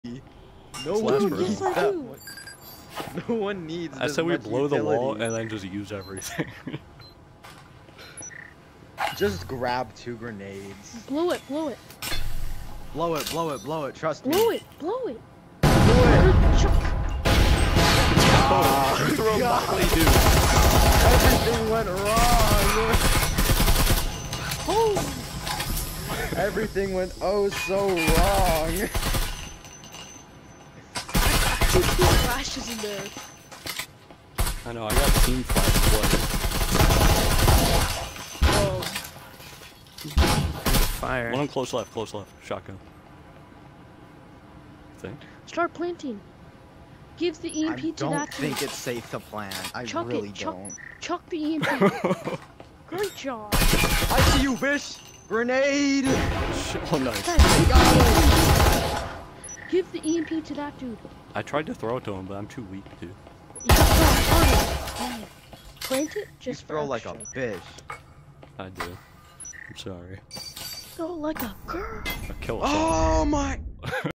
No It's one last needs round. that one. No one needs I this said we much blow the wall utility. and then just use everything. Just grab 2 grenades. Blow it, blow it. Blow it, blow it, blow it, trust me. Blow it, blow it. Blow it! Oh, throw God. Molly, dude. Everything went wrong! Oh! Everything went oh so wrong! Two flashes in there. I know, I got team flash Oh. Fire. One on close left, shotgun. Think? Start planting. Give the EMP I to don't that think dude. it's safe to plant. I Chuck really it, chuck, don't. chuck the EMP. Great job. I see you, bish! Grenade! Oh, nice. Guys, Got give the EMP to that dude. I tried to throw it to him, but I'm too weak, dude. You got that. Plant it You just throw for like a extra. bish. I do. I'm sorry. Throw like a girl. I killed Oh my!